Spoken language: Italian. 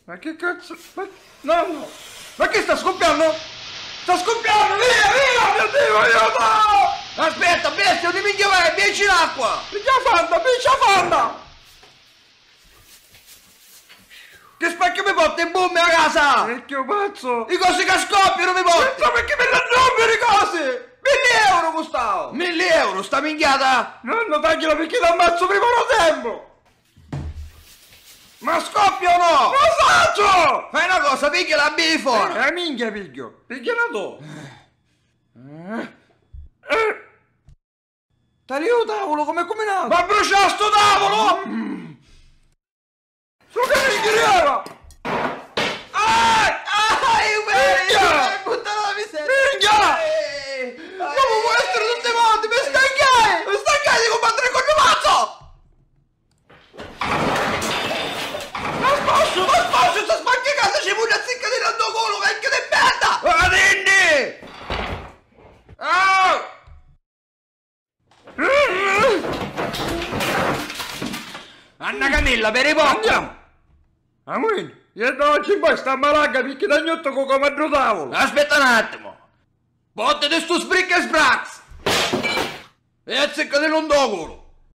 Ma che cazzo? Ma... Nonno! Ma che sta scoppiando? Sta scoppiando! Via, via! Mio Dio, aiuto! Aspetta, bestia, di minchia vai, bieci l'acqua! Piccia fanda! Che spacchio mi porta in bombe a casa! Vecchio pazzo! I cosi che scoppiano mi porti! Ma perché mi raggiungono i cosi? 1.000 euro costavo! 1.000 euro, sta minchiata! Nonno, tagliela perché ti ammazzo prima lo tempo! Ma scoppia o no? Lo faccio! Fai una cosa, picchia la bifona! Minchia piglio! Pigliala tu! Taglio tavolo, come nato? Ma brucia sto tavolo! Su che minchiera! Minchia! Buttala la miseria! Minchia! Come può essere tutte volte? Mi stancai! Mi stancai di combattere con il mazzo! Ma sposto, sta spacchi casa, ci vuole a zicca di randoculo, vecchio di merda! Adindi! Anna Camilla, per i pochi! Andiamo! Amuin, io da oggi in poi sta malaga perché da gnotto con come tavolo! Aspetta un attimo! Botte di sto sbrick e sbrax! E a zicca di randoculo!